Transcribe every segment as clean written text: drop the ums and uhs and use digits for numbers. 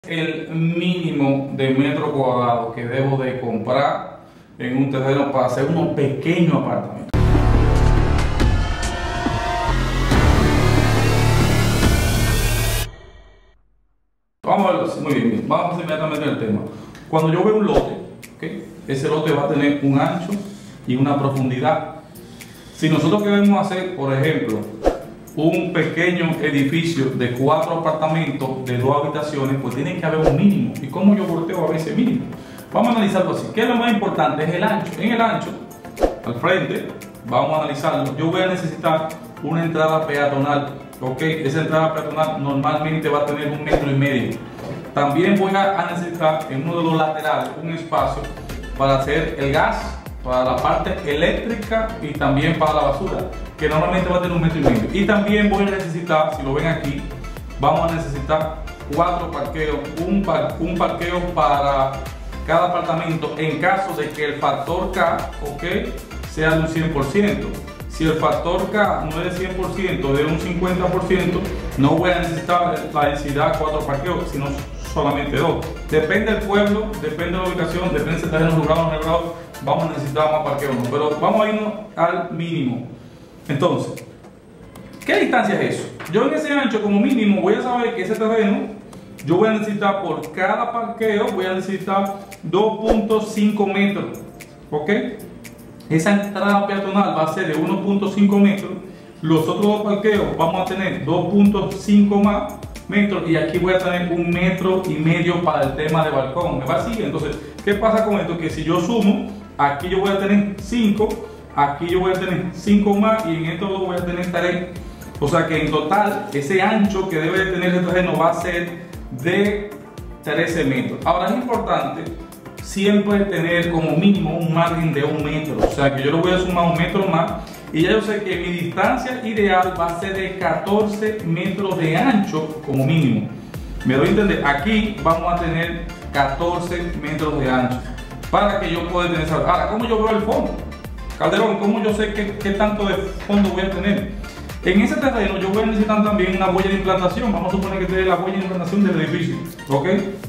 El mínimo de metro cuadrado que debo de comprar en un terreno para hacer unos pequeños apartamentos. Vamos a verlo así, muy bien, vamos inmediatamente al tema. Cuando yo veo un lote, ¿okay? Ese lote va a tener un ancho y una profundidad. Si nosotros queremos hacer, por ejemplo, un pequeño edificio de 4 apartamentos de 2 habitaciones, pues tiene que haber un mínimo. ¿Y cómo yo volteo a ver ese mínimo? Vamos a analizarlo así. ¿Qué es lo más importante? Es el ancho. En el ancho, al frente, vamos a analizarlo. Yo voy a necesitar una entrada peatonal. ¿Ok? Esa entrada peatonal normalmente va a tener 1,5 metros. También voy a necesitar en uno de los laterales un espacio para hacer el gas, para la parte eléctrica y también para la basura, que normalmente va a tener 1,5 metros. Y también voy a necesitar, si lo ven aquí, vamos a necesitar 4 parqueos, un parqueo para cada apartamento en caso de que el factor K, ¿okay? Sea de un 100%. Si el factor K no es de 100%, de un 50%, no voy a necesitar la densidad 4 parqueos, sino solamente 2. Depende del pueblo, depende de la ubicación, depende si está en los lugares o no, vamos a necesitar más parqueos, ¿no? Pero vamos a irnos al mínimo. Entonces, ¿qué distancia es eso? Yo en ese ancho como mínimo voy a saber que ese terreno yo voy a necesitar por cada parqueo, voy a necesitar 2.5 metros, ¿ok? Esa entrada peatonal va a ser de 1.5 metros, los otros 2 parqueos vamos a tener 2.5 más metros y aquí voy a tener 1,5 metros para el tema de balcón. ¿Me va a seguir? Entonces, ¿qué pasa con esto? Que si yo sumo, aquí yo voy a tener 5, aquí yo voy a tener 5 más y en estos dos voy a tener 3. O sea que en total ese ancho que debe de tener el terreno va a ser de 13 metros. Ahora es importante siempre tener como mínimo un margen de 1 metro. O sea que yo le voy a sumar 1 metro más y ya yo sé que mi distancia ideal va a ser de 14 metros de ancho como mínimo. Me doy a entender, aquí vamos a tener 14 metros de ancho para que yo pueda tener esa. Ahora, ¿cómo yo veo el fondo? Calderón, ¿cómo yo sé qué tanto de fondo voy a tener? En ese terreno yo voy a necesitar también una huella de implantación. Vamos a suponer que tiene la huella de implantación del edificio, ¿ok?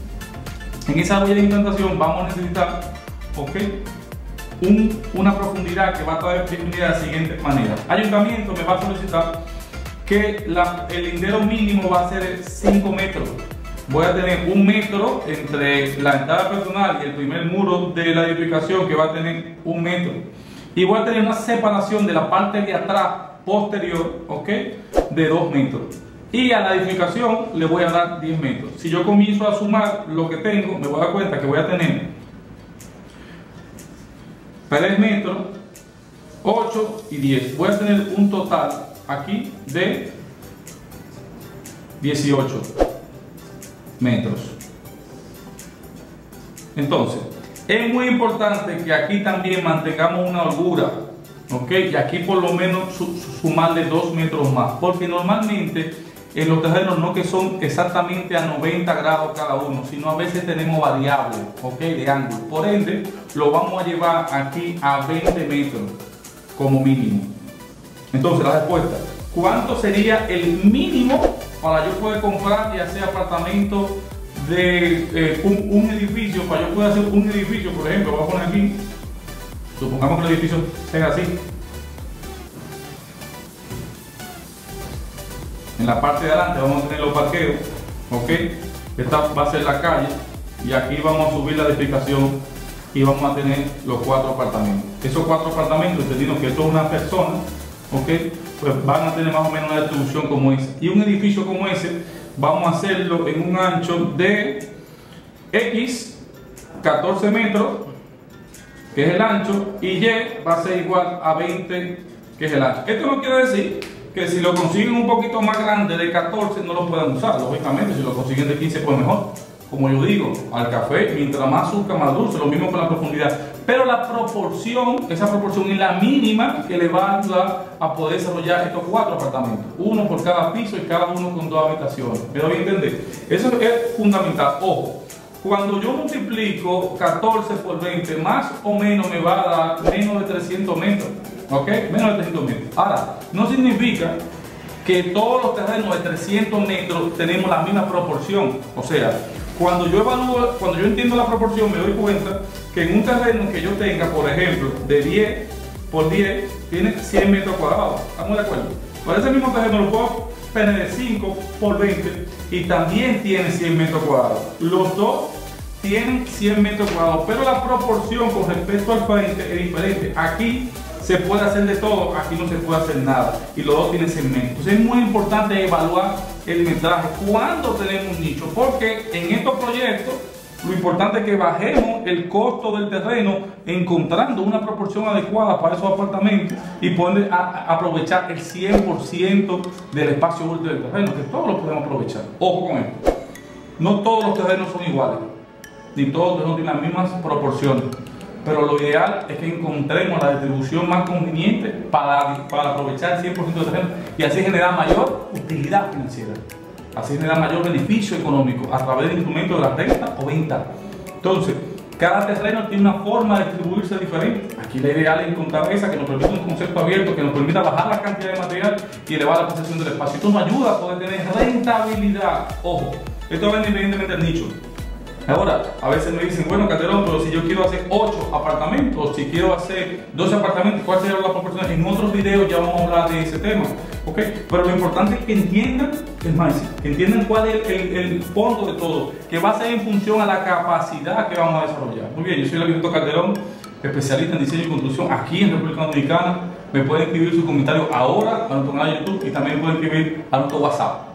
En esa huella de implantación vamos a necesitar, ¿ok? Una profundidad que va a estar definida de la siguiente manera. Ayuntamiento me va a solicitar que el lindero mínimo va a ser de 5 metros. Voy a tener 1 metro entre la entrada peatonal y el primer muro de la edificación, que va a tener 1 metro. Y voy a tener una separación de la parte de atrás posterior, ¿ok? De 2 metros. Y a la edificación le voy a dar 10 metros. Si yo comienzo a sumar lo que tengo, me voy a dar cuenta que voy a tener 3 metros, 8 y 10. Voy a tener un total aquí de 18 metros. Entonces, es muy importante que aquí también mantengamos una holgura, ¿ok? Y aquí por lo menos sumarle 2 metros más, porque normalmente en los terrenos no que son exactamente a 90 grados cada uno, sino a veces tenemos variables, ¿ok? De ángulo. Por ende, lo vamos a llevar aquí a 20 metros como mínimo. Entonces, la respuesta, ¿cuánto sería el mínimo para yo poder comprar y hacer apartamentos de un edificio? Para yo poder hacer un edificio, por ejemplo, voy a poner aquí, supongamos que el edificio sea así. En la parte de adelante vamos a tener los parqueos, ¿ok? Esta va a ser la calle y aquí vamos a subir la edificación y vamos a tener los 4 apartamentos. Esos 4 apartamentos, entendiendo que esto es una persona, ¿ok? Pues van a tener más o menos una distribución como esa. Y un edificio como ese vamos a hacerlo en un ancho de X, 14 metros, que es el ancho, y Y va a ser igual a 20, que es el ancho. Esto no quiere decir que si lo consiguen un poquito más grande de 14 no lo puedan usar. Lógicamente, si lo consiguen de 15 pues mejor. Como yo digo, al café, mientras más azúcar, más dulce, lo mismo con la profundidad. Pero la proporción, esa proporción es la mínima que le va a ayudar a poder desarrollar estos 4 apartamentos. Uno por cada piso y cada uno con 2 habitaciones. ¿Me doy a entender? Eso es fundamental. Ojo, cuando yo multiplico 14 por 20, más o menos me va a dar menos de 300 metros. ¿Ok? Menos de 300 metros. Ahora, no significa que todos los terrenos de 300 metros tenemos la misma proporción. O sea, Cuando yo evalúo, cuando yo entiendo la proporción, me doy cuenta que en un terreno que yo tenga, por ejemplo, de 10 por 10, tiene 100 metros cuadrados. ¿Estamos de acuerdo? Para ese mismo terreno lo puedo tener de 5 por 20 y también tiene 100 metros cuadrados. Los dos tienen 100 metros cuadrados, pero la proporción con respecto al frente es diferente. Aquí se puede hacer de todo, aquí no se puede hacer nada y los dos tienen segmentos. Entonces es muy importante evaluar el metraje cuando tenemos un nicho, porque en estos proyectos lo importante es que bajemos el costo del terreno encontrando una proporción adecuada para esos apartamentos y poder aprovechar el 100% del espacio útil del terreno, que todos lo podemos aprovechar. Ojo con esto, no todos los terrenos son iguales, ni todos los terrenos tienen las mismas proporciones. Pero lo ideal es que encontremos la distribución más conveniente para aprovechar el 100% del terreno y así generar mayor utilidad financiera, así generar mayor beneficio económico a través del instrumento de la renta o venta. Entonces, cada terreno tiene una forma de distribuirse diferente. Aquí la ideal es encontrar esa que nos permita un concepto abierto, que nos permita bajar la cantidad de material y elevar la posesión del espacio. Esto nos ayuda a poder tener rentabilidad. Ojo, esto va independientemente del nicho. Ahora, a veces me dicen, bueno, Calderón, pero si yo quiero hacer 8 apartamentos, si quiero hacer 12 apartamentos, ¿cuál sería la proporción? En otros videos ya vamos a hablar de ese tema, ¿ok? Pero lo importante es que entiendan el mindset, que entiendan cuál es el fondo de todo, que va a ser en función a la capacidad que vamos a desarrollar. Muy bien, yo soy el arquitecto Calderón, especialista en diseño y construcción aquí en República Dominicana. Me pueden escribir sus comentarios ahora a nuestro canal de YouTube y también pueden escribir a nuestro WhatsApp.